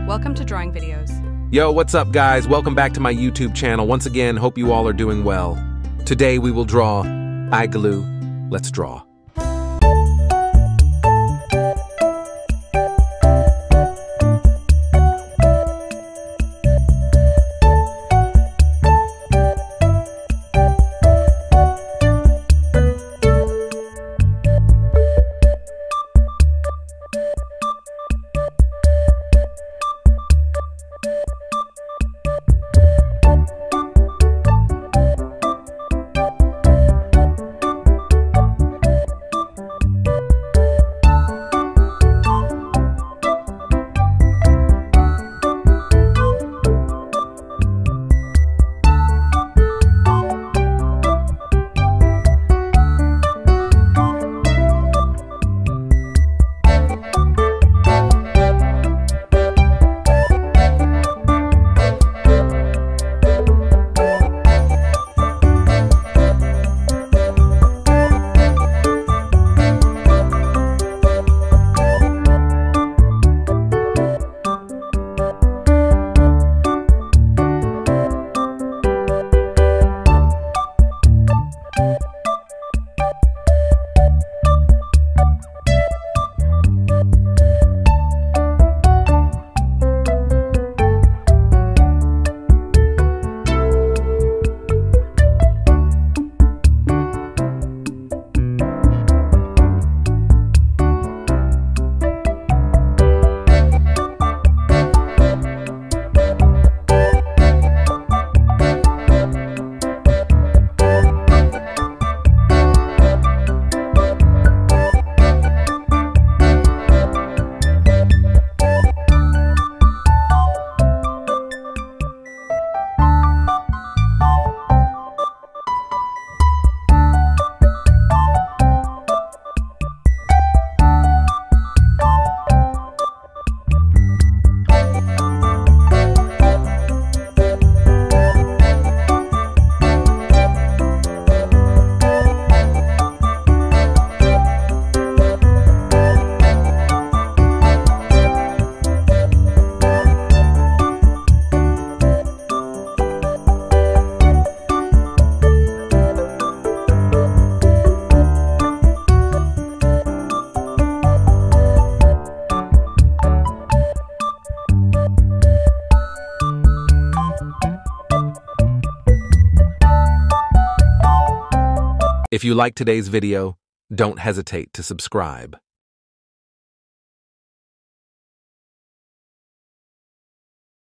Welcome to Drawing Videos. Yo, what's up guys? Welcome back to my YouTube channel. Once again, hope you all are doing well. Today we will draw Igloo. Let's draw. If you like today's video, don't hesitate to subscribe.